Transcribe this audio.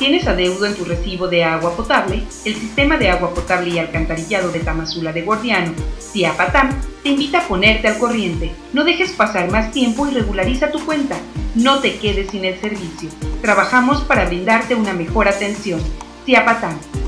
¿Tienes adeudo en tu recibo de agua potable? El Sistema de Agua Potable y Alcantarillado de Tamazula de Gordiano, SIAPATAM, te invita a ponerte al corriente. No dejes pasar más tiempo y regulariza tu cuenta. No te quedes sin el servicio. Trabajamos para brindarte una mejor atención. SIAPATAM.